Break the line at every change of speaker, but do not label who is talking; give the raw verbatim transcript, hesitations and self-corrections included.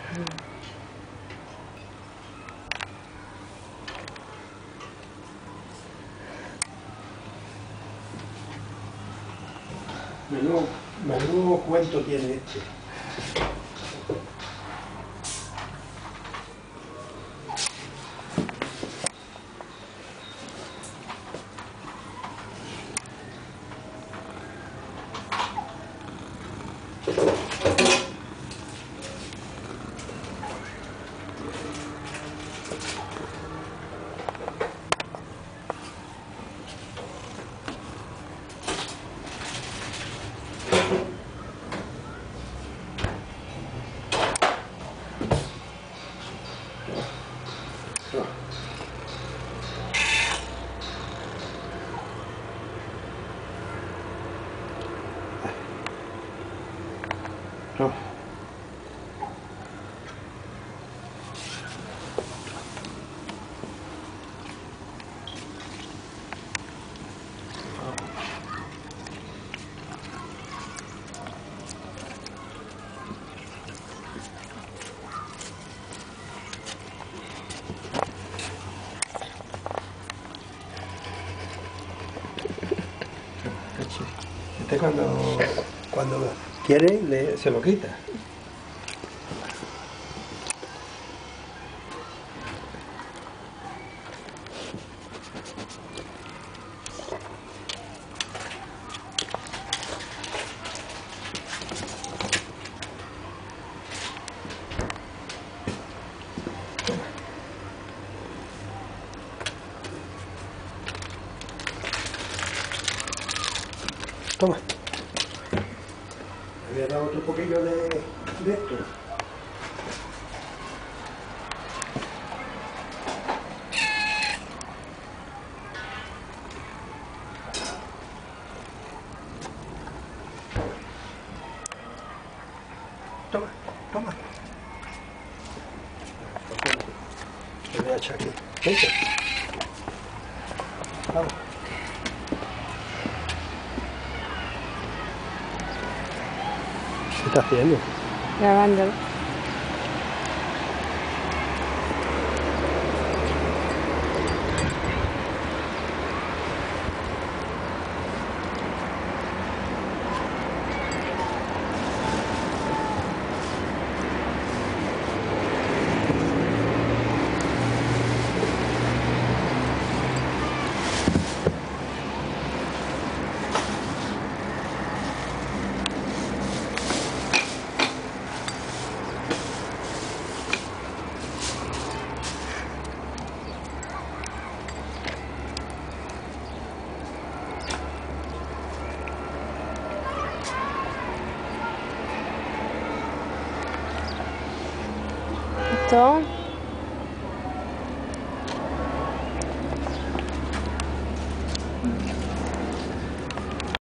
Menudo, menudo cuento tiene este. No. Este cuando, cuando quiere le, se lo quita. Toma. Le voy a dar otro poquillo de, de esto. Toma, toma. Le voy a echar aquí. Vente. Vamos. ¿Qué está haciendo?
Grabándolo. Então